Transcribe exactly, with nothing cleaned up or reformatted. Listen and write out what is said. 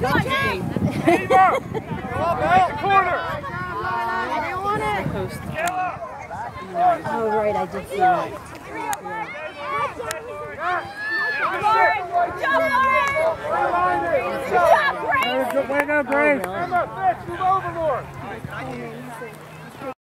Come on, Jay. Keep up. Go up, right the corner. I want it. Post. Oh, right, I did see that. Good job, Lauren. Good job, Grace. Way to go, Grace. Emma, Fitz, move over more.